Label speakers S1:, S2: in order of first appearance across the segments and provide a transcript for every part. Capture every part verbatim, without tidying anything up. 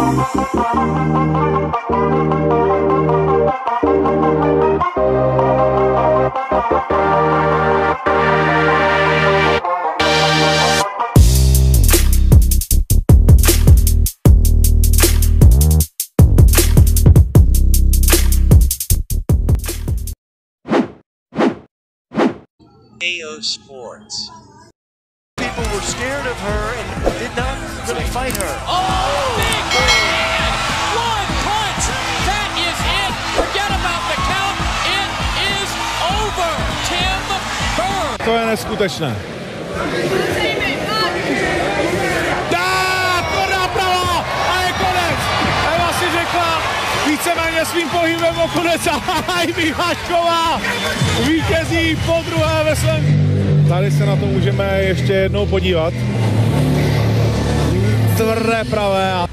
S1: A O Sports.
S2: People were scared of her and did not really fight her.
S3: Oh, big right hand! One punch! That is it! Forget about the count. It is over. Tim Burr.
S4: To je neskutečné. Dá, tvrdá prava a je konec. Eva si řekla víceméně svým pohybem o konec a i Michašková vítězí po druhé ve svém. Tady se na to můžeme ještě jednou podívat. Tvrdé pravé. A...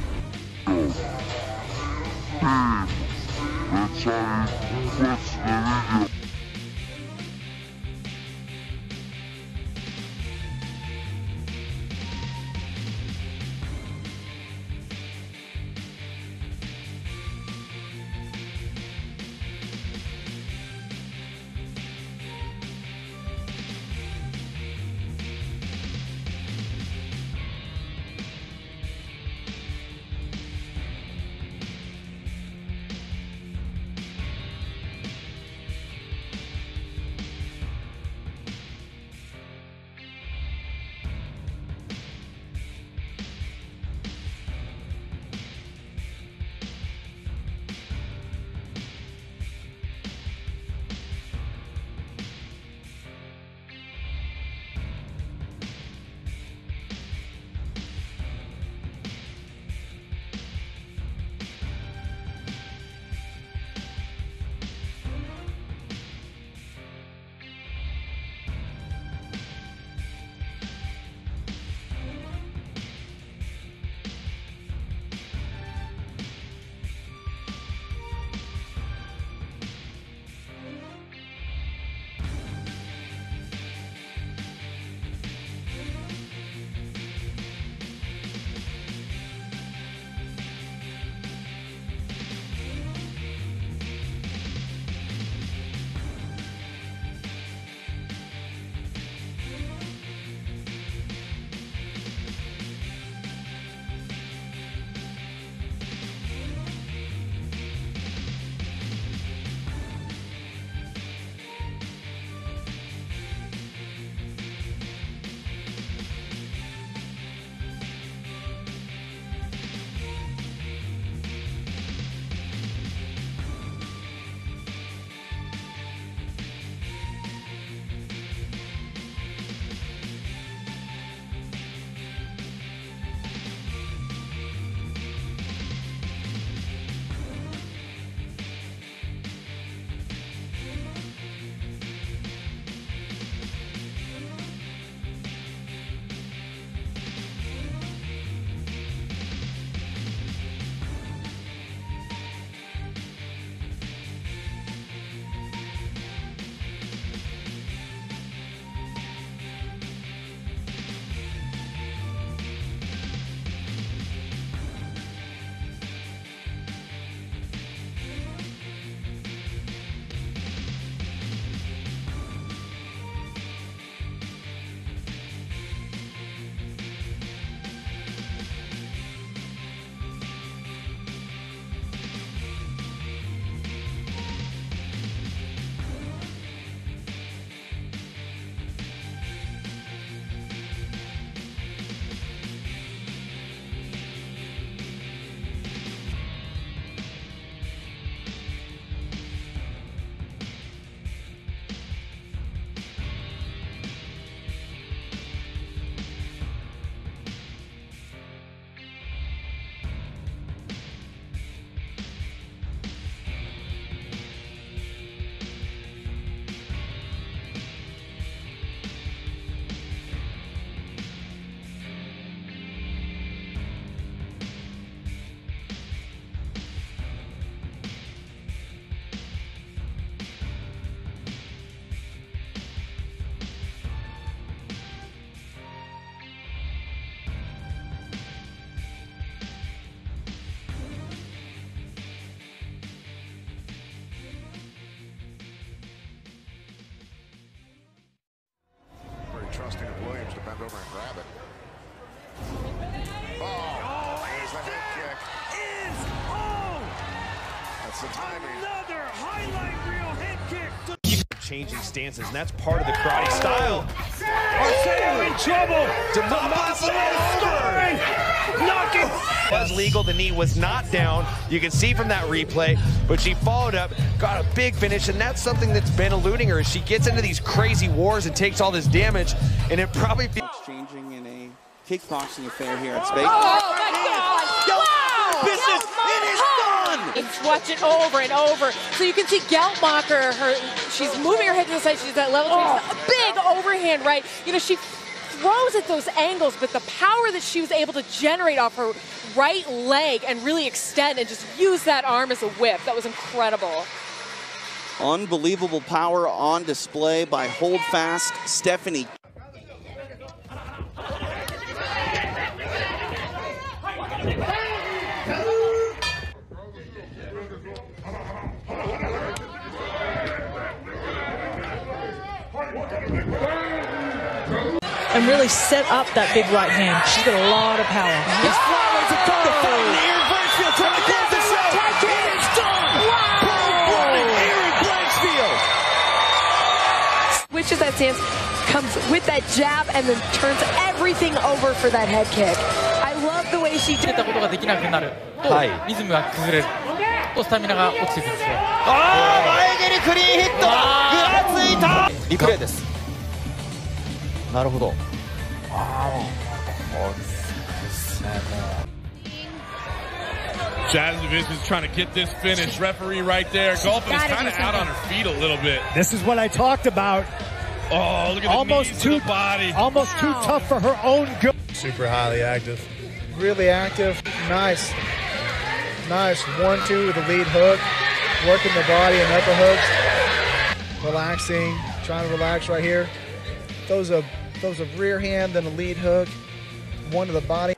S1: bend over and grab it. Oh, there's the head kick.
S2: Is oh
S1: That's the timing.
S2: another highlight reel head kick.
S5: Changing stances, and that's part of the karate style.
S2: Arceo in trouble.
S5: Demopoulos
S2: scoring. Knocking.
S5: Was legal. The knee was not down. You can see from that replay, but she followed up, got a big finish, and that's something that's been eluding her. She gets into these crazy wars and takes all this damage, and it probably feels
S6: exchanging in a kickboxing affair here at Space.
S3: Oh, my God! Wow!
S6: Business, it is done!
S3: It's watch it over and over. So you can see Geltmacher, her, she's moving her head to the side, she's at level oh. A big overhand right. You know, she throws at those angles, but the power that she was able to generate off her right leg and really extend and just use that arm as a whip, that was incredible.
S6: Unbelievable power on display by Holdfast Stephanie.
S7: And really set up that big right hand. She's got a lot of power.
S2: He's flowing to go. The fight in the Aaron Blanchfield trying to close the show. And it's done.
S3: Wow!
S2: Aaron Blanchfield.
S8: Switches that stance, comes with that jab, and then turns everything over for that head kick. I love the way she did.
S9: ことができなくなるとリズムが崩れるとスタミナが落ちてくるんですよ。
S5: ああ、前蹴りクリーンヒット。ぐらついた。リプレイです。なるほど。
S4: Jazovic is trying to get this finish. Referee right there. Golfin is kind of out on her feet a little bit.
S10: This is what I talked about.
S4: Oh, look at the
S10: almost
S4: knees
S10: too
S4: to the body.
S10: Almost wow. too tough for her own good.
S11: Super highly active. Really active. Nice. Nice. One, two with the lead hook. Working the body and upper hooks. Relaxing. Trying to relax right here. Throws a, throws a rear hand, then a lead hook. One to the body.